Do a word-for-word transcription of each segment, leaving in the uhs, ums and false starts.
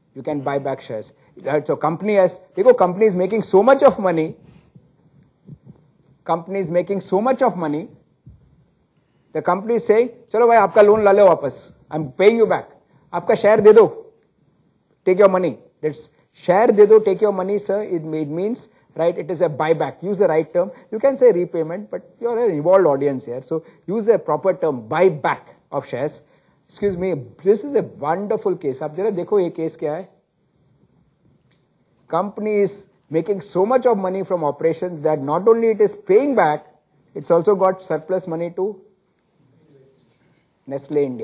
You can buy back shares. Right? So company has, देखो company is making so much of money. Company is making so much of money. The company is saying, चलो भाई आपका loan ला लो वापस. I'm paying you back. आपका share दे दो. Take your money. That's share दे दो. Take your money, sir. It, it means, right? It is a buyback. Use the right term. You can say repayment, but you're an involved audience here, so use a proper term. Buyback of shares. Excuse me. This is a wonderful case. आप जरा देखो ये case क्या है? Company is making so much of money from operations that not only it is paying back, it's also got surplus money to Nestle India.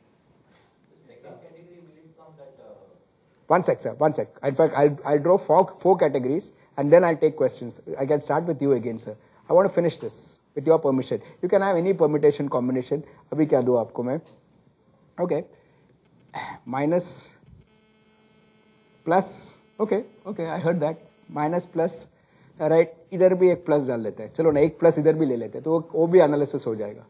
One sec, sir. One sec. In fact, I'll, I'll draw four, four categories and then I'll take questions. I can start with you again, sir. I want to finish this with your permission. You can have any permutation combination. Abhi kya do aapko main? Okay. Minus, plus. Okay, okay. I heard that. Minus, plus. Right. इधर भी एक plus डाल लेते हैं. चलो ना एक plus इधर भी ले लेते हैं. तो वो भी analysis हो जाएगा.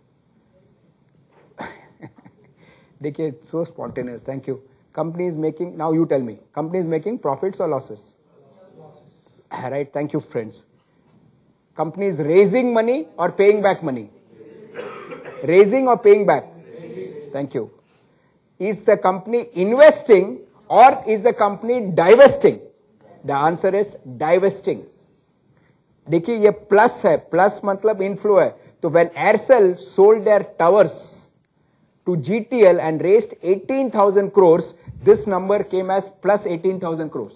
देखिए, so spontaneous. Thank you. Company is making, now you tell me, company is making profits or losses? Losses. Right, thank you friends. Company is raising money or paying back money? Raising or paying back? Raising. Thank you. Is the company investing or is the company divesting? The answer is divesting. देखिए ये plus है, plus मतलब inflow है. तो when Aircel sold their towers to G T L and raised eighteen thousand crores, this number came as plus eighteen thousand crores.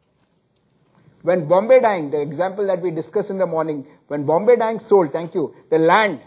When Bombay Dyeing, the example that we discussed in the morning, when Bombay Dyeing sold, thank you, the land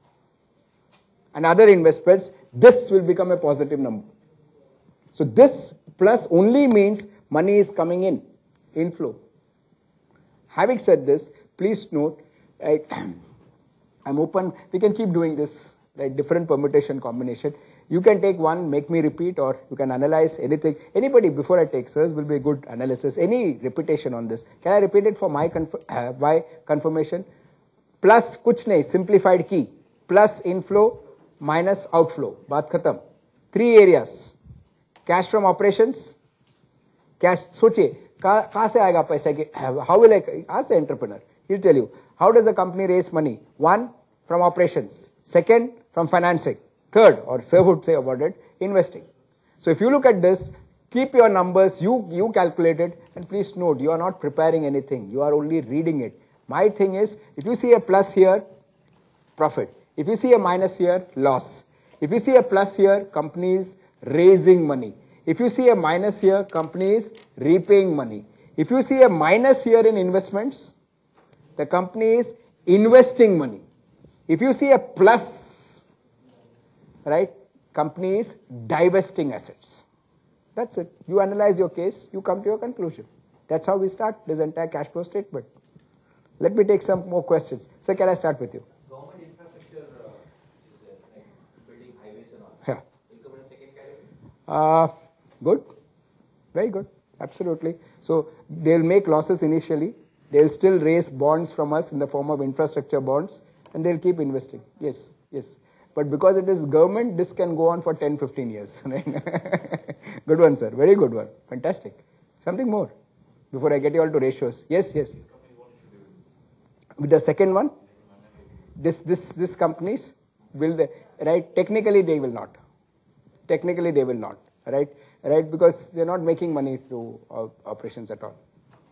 and other investments, this will become a positive number. So this plus only means money is coming in, inflow. Having said this, please note, right, I'm open, we can keep doing this. Right, different permutation combination. You can take one, make me repeat, or you can analyze anything. Anybody before I take sirs will be a good analysis. Any repetition on this? Can I repeat it for my conf uh, my confirmation? Plus kuch nahi, simplified key. Plus inflow minus outflow. Baat khatam. Three areas. Cash from operations. Cash. सोचिए कहाँ से आएगा पैसा के? How will I ask the entrepreneur? He'll tell you. How does a company raise money? One, from operations. Second, from financing. Third, or sir would say about it, investing. So if you look at this, keep your numbers, you, you calculate it, and please note, you are not preparing anything. You are only reading it. My thing is, if you see a plus here, profit. If you see a minus here, loss. If you see a plus here, company is raising money. If you see a minus here, company is repaying money. If you see a minus here in investments, the company is investing money. If you see a plus, right, company is divesting assets. That's it. You analyze your case, you come to your conclusion. That's how we start this entire cash flow statement. Let me take some more questions. So can I start with you? Government infrastructure, uh, is there, like building highways and all. Yeah. Will come in a second category? Uh, good. Very good. Absolutely. So they'll make losses initially. They'll still raise bonds from us in the form of infrastructure bonds. And they'll keep investing. Yes, yes. But because it is government, this can go on for ten, fifteen years. Right? Good one, sir. Very good one. Fantastic. Something more before I get you all to ratios. Yes, yes. With the second one, this, this, this companies will, they, right? Technically, they will not. Technically, they will not. Right? Right? Because they're not making money through operations at all.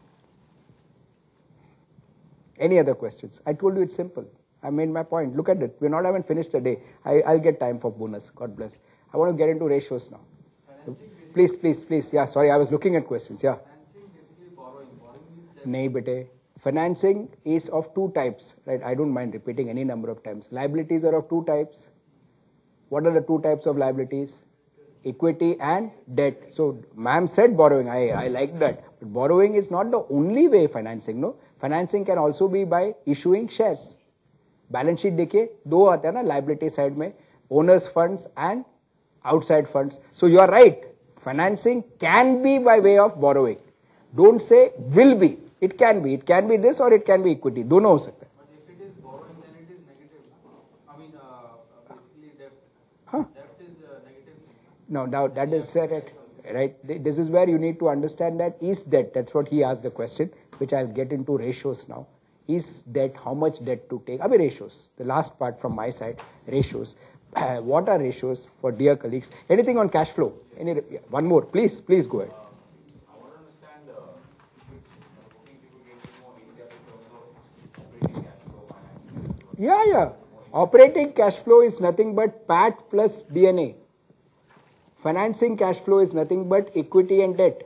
Any other questions? I told you it's simple. I made my point. Look at it. We're not even finished the day. I, I'll get time for bonus. God bless. I want to get into ratios now. Please, please, please. Yeah, sorry. I was looking at questions. Yeah. Financing, basically borrowing. Borrowing is Nahi, bete. Financing is of two types. Right? I don't mind repeating any number of times. Liabilities are of two types. What are the two types of liabilities? Equity and debt. So, ma'am said borrowing. I, I like that. But borrowing is not the only way financing. No. Financing can also be by issuing shares. Balance sheet देखिए दो आते हैं ना liability side में owners funds and outside funds. So you are right. Financing can be by way of borrowing. Don't say will be. It can be. It can be this or it can be equity. दोनों हो सकते हैं. But if it is borrowing, then it is negative. I mean, uh, basically debt. Huh? Debt is a negative thing. No, now that is uh, right. right? This is where you need to understand that is debt. That's what he asked the question, which I'll get into ratios now. Is debt, how much debt to take? I mean ratios. The last part from my side, ratios. Uh, what are ratios for dear colleagues? Anything on cash flow? Any, yeah, one more, please, please go ahead. I want to understand uh, working people get more in-depth in terms of operating cash flow, financial. Yeah, yeah. Operating cash flow is nothing but P A T plus D N A. Financing cash flow is nothing but equity and debt.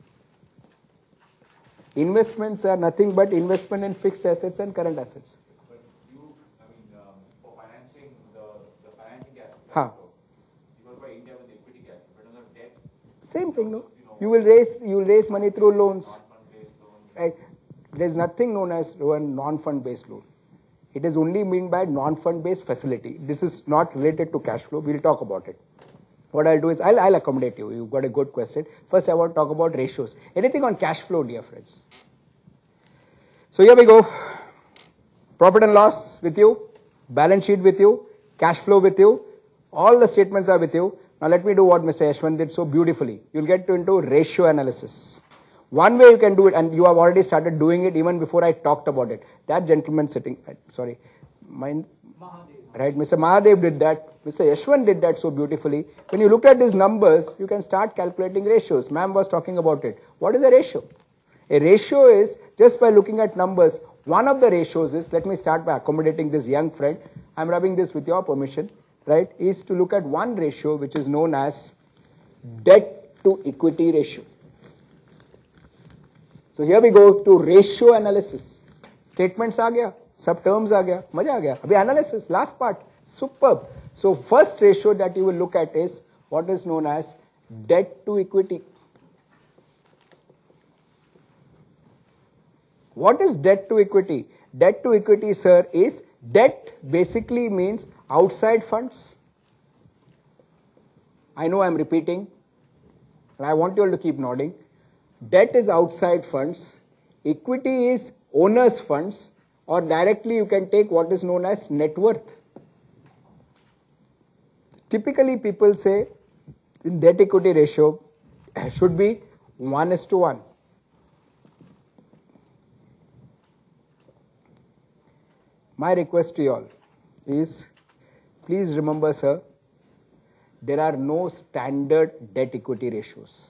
Investments are nothing but investment in fixed assets and current assets. But you, I mean, um, for financing the, the financing cash Huh. flow, you go by India with equity cash flow, but on the debt, Same thing, no? You will raise, you will raise money through loans. non-fund-based loans. Right? There is nothing known as a non-fund based loan. It is only meant by non-fund based facility. This is not related to cash flow. We'll talk about it. What I'll do is I'll, I'll accommodate you. You've got a good question. First, I want to talk about ratios. Anything on cash flow, dear friends? So here we go. Profit and loss with you, balance sheet with you, cash flow with you. All the statements are with you. Now let me do what Mister Yashwant did so beautifully. You'll get to into ratio analysis. One way you can do it, and you have already started doing it even before I talked about it. That gentleman sitting, sorry, mine, right? Mister Mahadev did that. Mister Yashwant did that so beautifully. When you look at these numbers, you can start calculating ratios. Ma'am was talking about it. What is a ratio? A ratio is, just by looking at numbers, one of the ratios is, let me start by accommodating this young friend. I'm rubbing this with your permission, right? Is to look at one ratio which is known as debt to equity ratio. So here we go to ratio analysis. Statements आ गया, सब terms आ गया, मजा आ गया. अभी analysis, last part, superb. So first ratio that you will look at is what is known as debt to equity. What is debt to equity? Debt to equity, sir, is debt basically means outside funds. I know I'm repeating, and I want you all to keep nodding. Debt is outside funds. Equity is owner's funds, or directly you can take what is known as net worth. Typically people say in debt equity ratio should be one is to one. My request to you all is, please remember, sir, there are no standard debt equity ratios.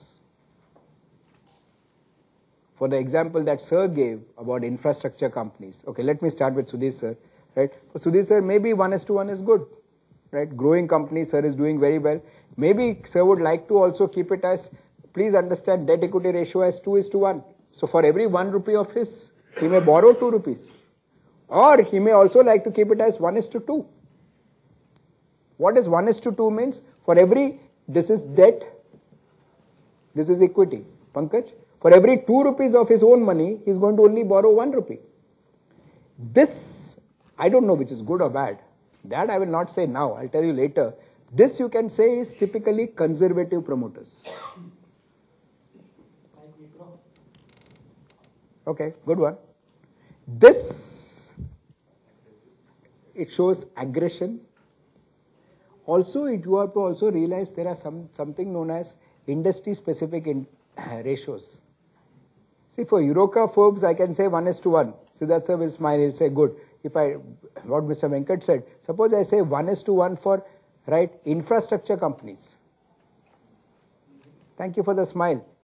For the example that sir gave about infrastructure companies, okay, let me start with Sudhir sir, right? For Sudhir sir, maybe one is to one is good, right? Growing company, sir is doing very well. Maybe sir would like to also keep it as, please understand, debt equity ratio as two is to one. So for every one rupee of his, he may borrow two rupees. Or he may also like to keep it as one is to two. What is one is to two means? For every, this is debt, this is equity. Pankaj? For every two rupees of his own money, he is going to only borrow one rupee. This, I don't know which is good or bad. That I will not say now. I'll tell you later. This you can say is typically conservative promoters. Okay, good one. This, it shows aggression. Also, it, you have to also realize there are some something known as industry specific in, uh, ratios. See, for Eureka firms, I can say one is to one. Siddharth sir will smile, he'll say, good. If I, what Mister Venkat said, suppose I say one is to one for, right, infrastructure companies. Thank you for the smile.